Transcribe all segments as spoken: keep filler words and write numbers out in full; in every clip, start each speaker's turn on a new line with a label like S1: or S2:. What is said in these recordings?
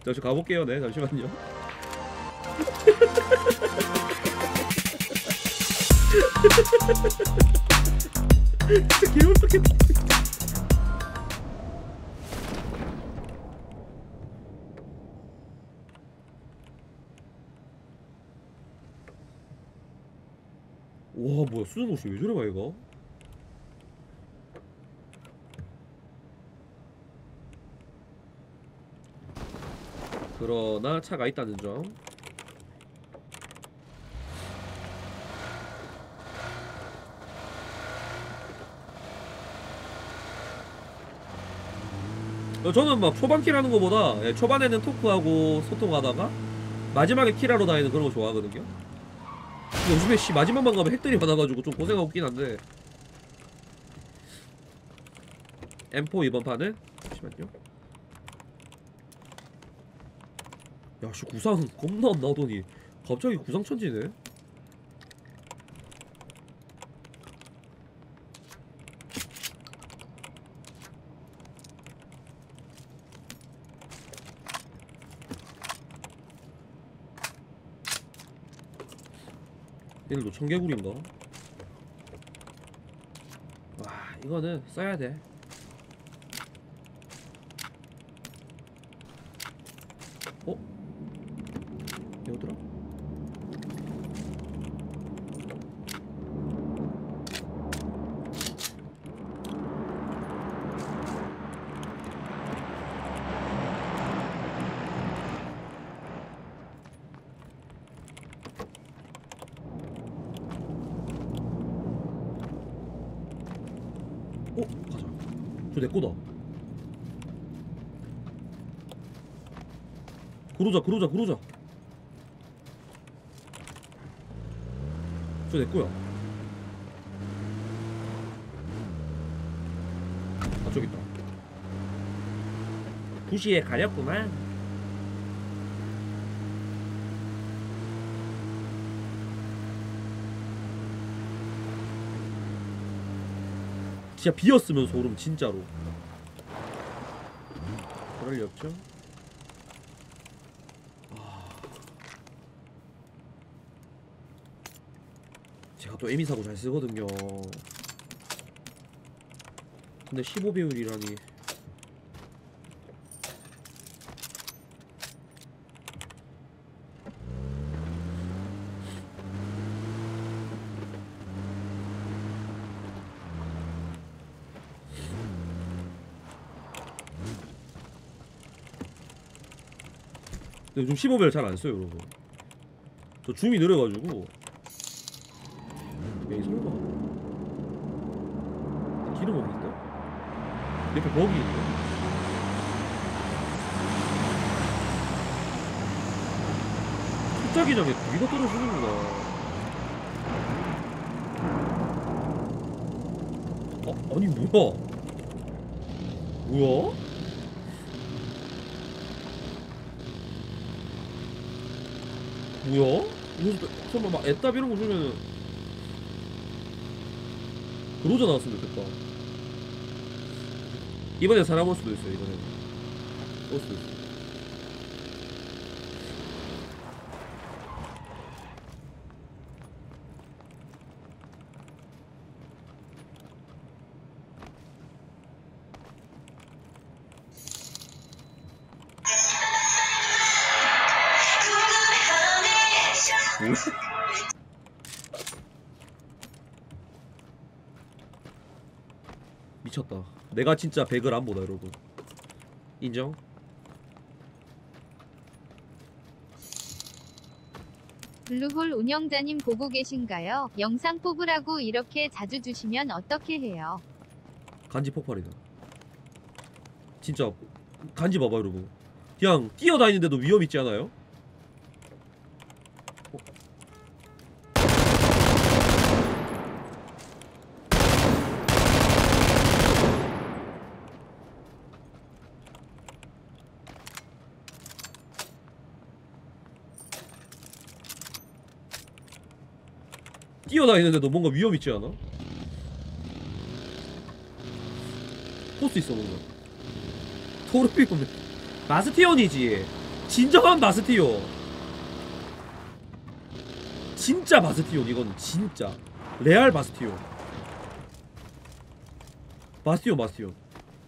S1: 자, 저 가볼게요. 네, 잠시만요. 진짜 개울떡했다. 와, 뭐야, 수준 옷이 왜 저래 봐 이거? 그러나 차가 있다는 점. 저는 막 초반 킬하는 거보다 예, 초반에는 토크하고 소통하다가 마지막에 킬하러 다니는 그런 거 좋아하거든요. 요즘에 씨 마지막만 가면 핵들이 많아가지고 좀 고생하고 있긴 한데. 엠포 이번 판은 잠시만요. 야씨 구상 겁나 안 나오더니 갑자기 구상 천지네. 얘들도 청개구리인가? 와 이거는 써야돼. 어? 여기더라? 어? 가자. 저 내꺼다. 그러자 그러자 그러자. 저 내꺼야. 아 저기 있다. 부시에 가렸구만. 진짜 비었으면 소름 진짜로. 그럴 리 없죠. 아... 제가 또 에미사고 잘 쓰거든요. 근데 십오 배율이라니. 근데 요즘 십오 배율 잘 안 써요, 여러분. 저 줌이 느려가지고. 왜 설마? 기름 없는데? 옆에 버기 있네. 숫자기장에 두기가 떨어지는구나. 어? 아니 뭐야? 뭐야? 뭐야? 이거 설마 막 애답 이런 거 주면은 그로자 나왔으면 좋겠다. 이번에 살아볼 수도 있어요. 이번에 올 수도 있어. 미쳤다. 내가 진짜 백을 안 보다 여러분. 인정?
S2: 블루홀 운영자님 보고 계신가요? 영상 뽑으라고 이렇게 자주 주시면 어떻게 해요?
S1: 간지 폭발이다. 진짜 간지 봐봐 여러분. 그냥 뛰어다니는데도 위험 있지 않아요? 어? 뛰어다니는데도 뭔가 위험 있지 않아? 포스 있어 뭔가. 토르비오면 마스티온이지. 진정한 바스티온. 진짜 바스티온. 이건 진짜 레알 바스티온. 바스티온 바스티온.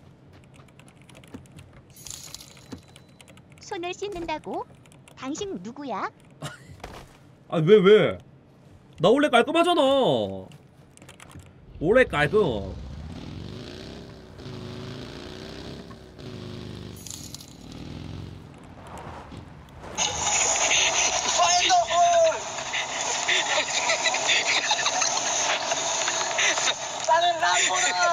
S3: 손을 씻는다고? 당신 누구야?
S1: 아 왜 왜? 나 원래 깔끔하잖아. 원래 깔끔.
S4: 나는 람보다.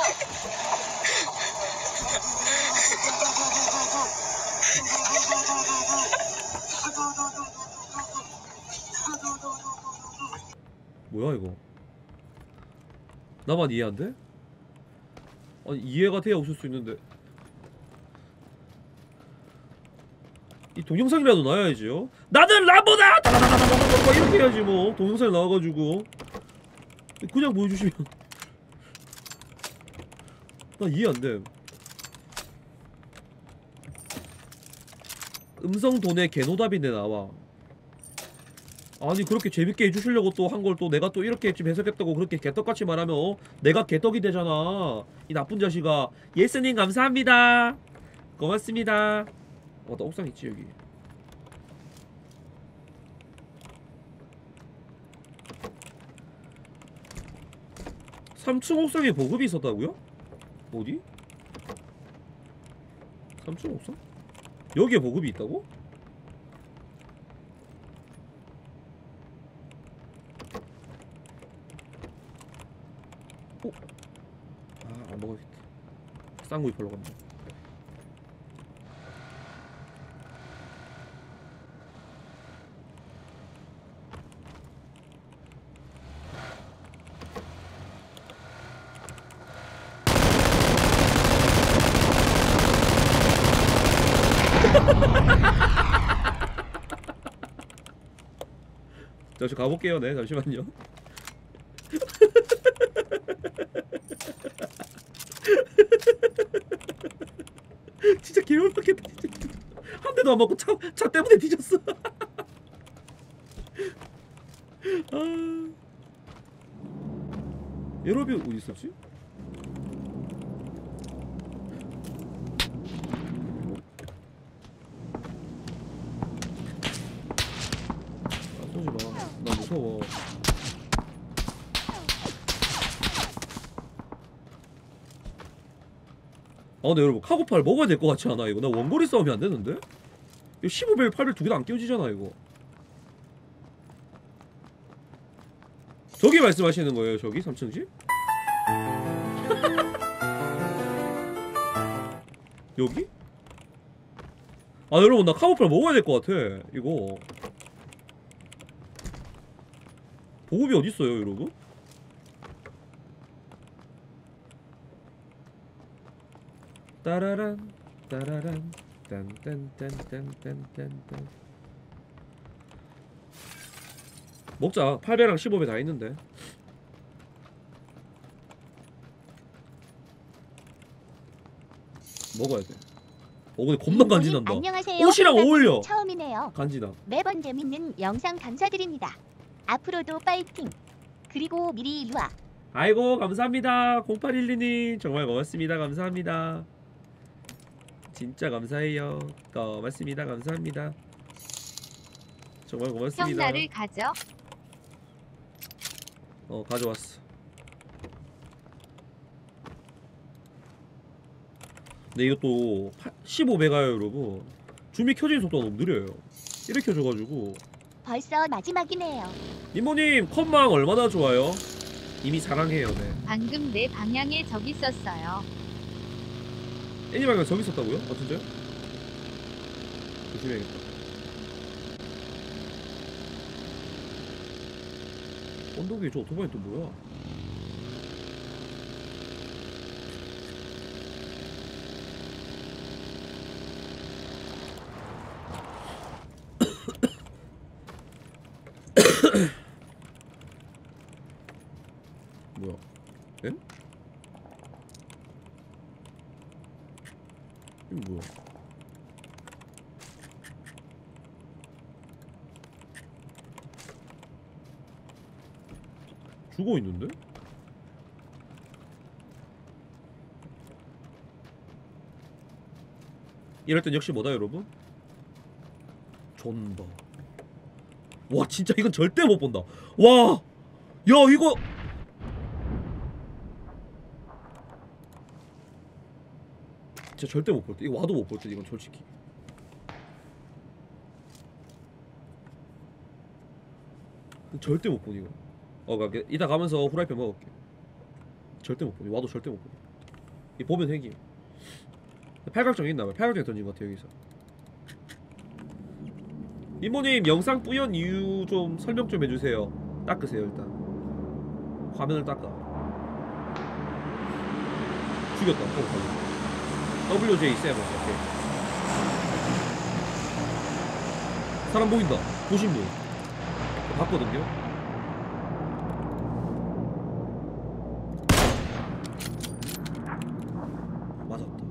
S1: 뭐야 이거? 나만 이해 안 돼? 아니 이해가 돼야 웃을 수 있는데 이 동영상이라도 나와야지요. 나는 람보다! 다다다다다다다 이렇게 해야지 뭐. 동영상에 나와가지고 그냥 보여주시면 나 이해 안 돼. 음성 돈의 개노답인데 나와. 아니 그렇게 재밌게 해주시려고 또 한 걸 또 내가 또 이렇게 좀 해석했다고 그렇게 개떡같이 말하면 어? 내가 개떡이 되잖아. 이 나쁜 자식아. 예스님 감사합니다. 고맙습니다. 어, 나 옥상 있지 여기. 삼 층 옥상에 보급이 있었다고요? 어디? 삼 층 옥상? 여기에 보급이 있다고? 어? 아, 안 먹어야겠다. 쌍구이 팔러 간다. 잠시 가볼게요. 네, 잠시만요. 진짜 개울받겠다. 진짜 한 대도 안 맞고 차, 차 때문에 뒤졌어. 아... 에러비 어디 있었지? 아, 쏘지 마. 나 무서워. 아 근데 여러분 카고팔 먹어야 될 것 같지 않아 이거? 나 원거리 싸움이 안 되는데? 이거 십오 벨, 팔 벨 두 개 다 안 끼워지잖아 이거. 저기 말씀하시는 거예요 저기? 삼 층 집? 여기? 아 여러분 나 카고팔 먹어야 될 것 같아 이거. 보급이 어딨어요 여러분? 따라란 따라란 딴딴딴딴딴딴딴 먹자. 팔 배랑 십오 배 다 있는데. 먹어야 돼. 어 근데 겁나 간지난다.
S3: 안녕하세요.
S1: 옷이랑 어울려.
S3: 처음이네요.
S1: 간지나.
S3: 매번 재밌는 영상 감사드립니다. 앞으로도 파이팅. 그리고 미리 유아.
S1: 아이고 감사합니다. 공팔일이님 정말 고맙습니다. 감사합니다. 진짜 감사해요. 고맙습니다. 감사합니다. 정말 고맙습니다.
S2: 형 나를 가져.
S1: 어 가져왔어. 근데 이것도 십오 배가요 여러분. 줌이 켜지는 속도가 너무 느려요. 이렇게 켜져가지고.
S3: 벌써 마지막이네요.
S1: 이모님 컷망 얼마나 좋아요? 이미 사랑해요. 네.
S2: 방금 내 방향에 적 있었어요.
S1: 애니방향 저기 있었다고요? 아 진짜요? 조심해야겠다. 언덕 위에 저 오토바이 또 뭐야? 뭐야? 엔? 이거 뭐야? 죽어 있는데? 이럴 땐 역시 뭐다 여러분? 존버. 와 진짜 이건 절대 못 본다. 와, 야 이거 진짜 절대 못 볼 듯. 이거 와도 못 볼 듯. 이건 솔직히. 절대 못 보니 이거. 어, 가 이따 가면서 후라이팬 먹을게. 절대 못 보니. 와도 절대 못 보니. 이 보면 핵이. 팔각정 있나 봐요. 팔각정 던진 것 같아 여기서. 이모님 영상 뿌연 이유 좀 설명 좀 해주세요. 닦으세요 일단. 화면을 닦아. 죽였다. 어, 더블유제이 세븐. 오케이. 사람 보인다. 보신 분. 봤거든요. 맞았다.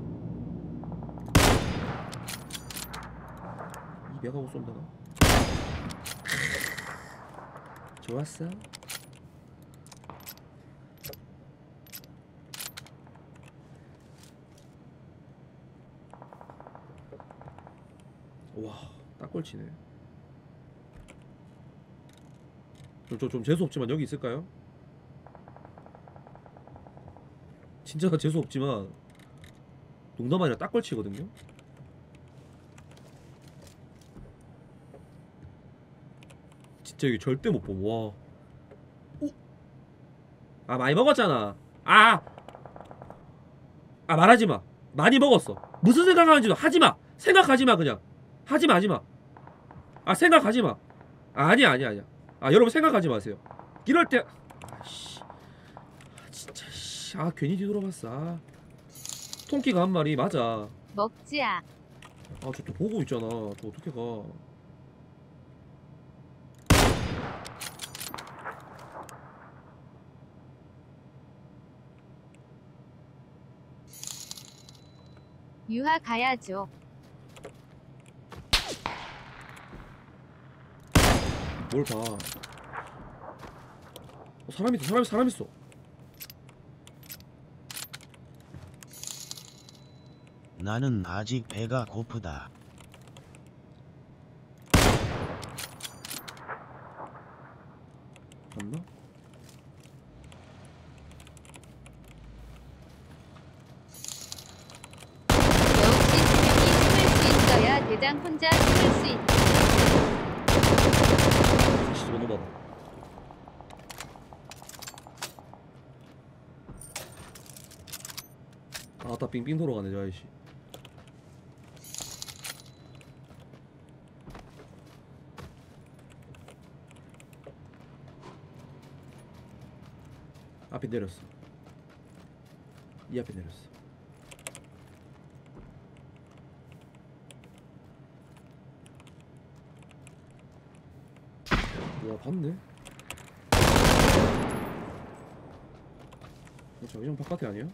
S1: 이백하고 쏜다 나. 좋았어. 와, 딱골치네. 좀, 좀, 좀 재수없지만 여기 있을까요? 진짜 재수없지만 농담 아니라 딱골치거든요? 진짜 여기 절대 못 봄. 와. 오. 아 많이 먹었잖아. 아. 아 말하지마. 많이 먹었어. 무슨 생각하는지도 하지마. 생각하지마 그냥. 하지마 하지마. 아 생각하지마. 아, 아니야 아니야 아니야. 아 여러분 생각하지 마세요. 이럴 때 아씨 아, 진짜 씨. 아 괜히 뒤돌아봤어. 아. 통키가 한 말이 맞아.
S2: 먹지야.
S1: 아 저 또 보고 있잖아. 저 어떻게 가.
S2: 유하 가야죠.
S1: 뭘 봐. 어, 사람 있어, 사람 있어, 사람 있어.
S5: 나는 아직 배가 고프다.
S1: 맞나?
S2: 역시 세 명이 숨을 수 있어야 대장 혼자 숨을 수 있다.
S1: 다시 번호받아. 아따 빙빙 돌아가네 저 아저씨. 앞에 내렸어. 이 앞에 내렸어. 와 봤네. 저기 좀 바깥에 아니야?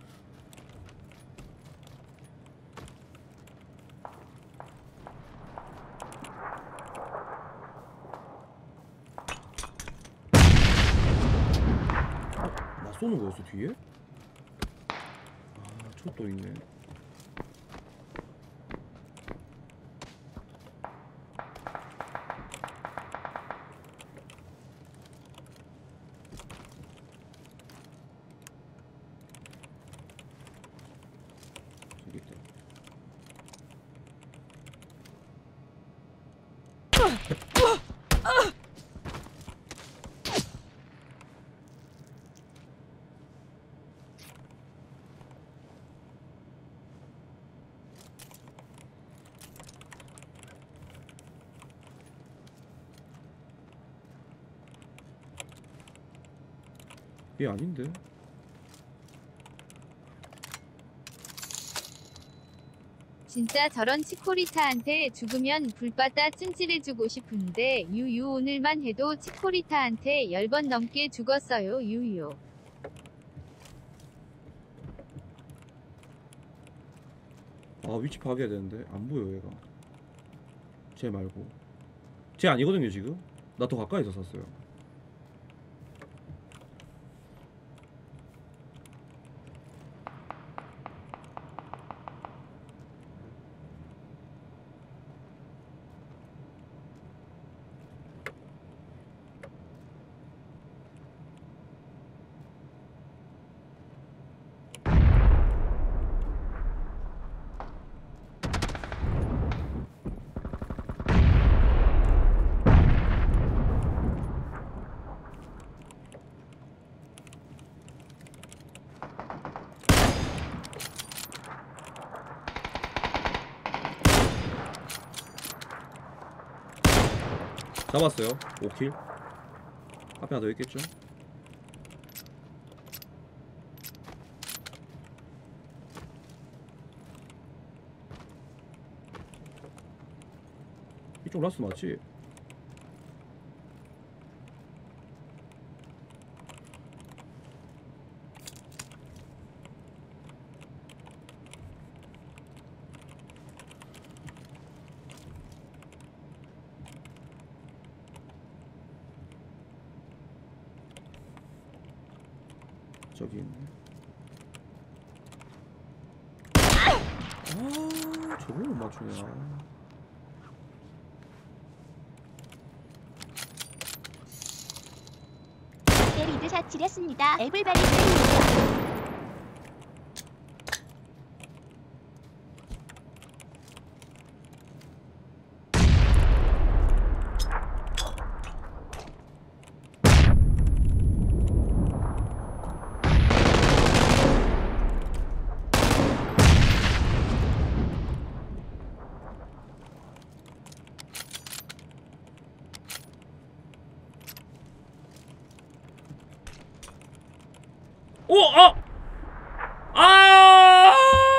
S1: 나 쏘는 거였어 뒤에? 아 저또 있네. 저기 있다. 얘 아닌데?
S2: 진짜 저런 치코리타한테 죽으면 불바다 찜질해주고 싶은데 유유 오늘만 해도 치코리타한테 열 번 넘게 죽었어요 유유.
S1: 아 위치 파악해야 되는데 안 보여 얘가. 쟤 말고 쟤 아니거든요 지금. 나 더 가까이서 샀어요. 잡았어요. 오 킬. 앞에 하나 더 있겠죠? 이쪽 라스 맞지? 저기 있네. 아, 저걸 못 맞추냐.
S3: 네, 리드샷 지렸습니다. 에블바리 드립니다.
S1: 오! 아! 아!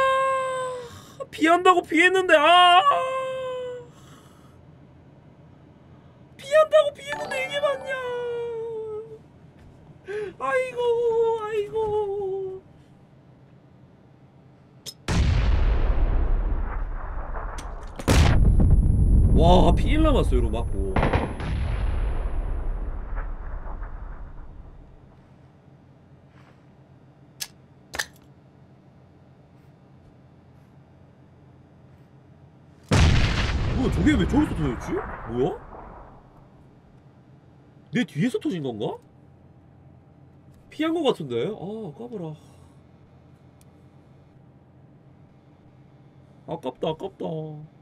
S1: 피한다고 피했는데 아! 피한다고 피했는데 이게 맞냐? 아이고, 아이고. 와, 피 일 남았어요, 이거 맞고. 뭐야, 저게 왜 저기서 터졌지? 뭐야? 내 뒤에서 터진 건가? 피한 거 같은데? 아, 까봐라. 아깝다, 아깝다.